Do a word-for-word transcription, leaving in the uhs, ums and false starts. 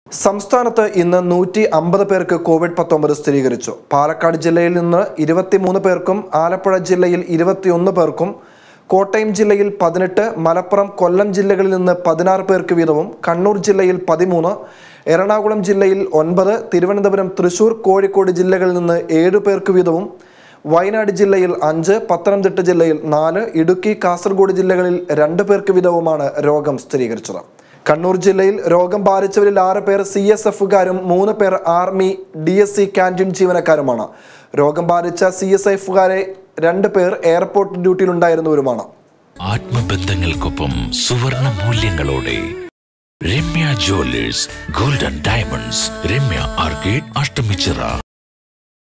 സംസ്ഥാനത്ത് ഇന്ന് നൂറ്റി അമ്പത് പേർക്ക് കോവിഡ് പത്തൊമ്പത് സ്ഥിരീകരിച്ചു. പാലക്കാട് ജില്ലയിൽ നിന്ന് ഇരുപത്തിമൂന്ന് പേർക്കും ആലപ്പുഴ ജില്ലയിൽ ഇരുപത്തിയൊന്ന് പേർക്കും കോട്ടയം ജില്ലയിൽ പതിനെട്ട്, മലപ്പുറം, കൊല്ലം ജില്ലകളിൽ നിന്ന് പതിനാറ് പേർക്ക് വീതവും കണ്ണൂർ ജില്ലയിൽ പതിമൂന്ന്, എറണാകുളം ജില്ലയിൽ ഒൻപത്, തിരുവനന്തപുരം, തൃശൂർ, കോഴിക്കോട് ജില്ലകളിൽ നിന്ന് ഏഴ് പേർക്ക് വീതവും വയനാട് ജില്ലയിൽ അഞ്ച്, പത്തനംതിട്ട ജില്ലയിൽ നാല്, ഇടുക്കി, കാസർഗോഡ് ജില്ലകളിൽ രണ്ട് പേർക്ക് വീതവുമാണ് രോഗം സ്ഥിരീകരിച്ചത്. കണ്ണൂർ ജില്ലയിൽ രോഗം ബാധിച്ചവരിൽ ആറ് പേർ സി എസ് എഫുകാരും മൂന്ന് പേർ army D S C canteen ജീവനക്കാരുമാണ്. രോഗം ബാധിച്ച സി എസ് എഫുകാരെ രണ്ട് പേർ എയർപോർട്ട് ഡ്യൂട്ടിയിലുണ്ടായിരുന്നവരുമാണ്. ആത്മബന്ധങ്ങൾക്കൊപ്പം സുവർണ മൂല്യങ്ങളോടെ Ramya jewellers golden diamonds, Ramya arcade, Ashtamichira.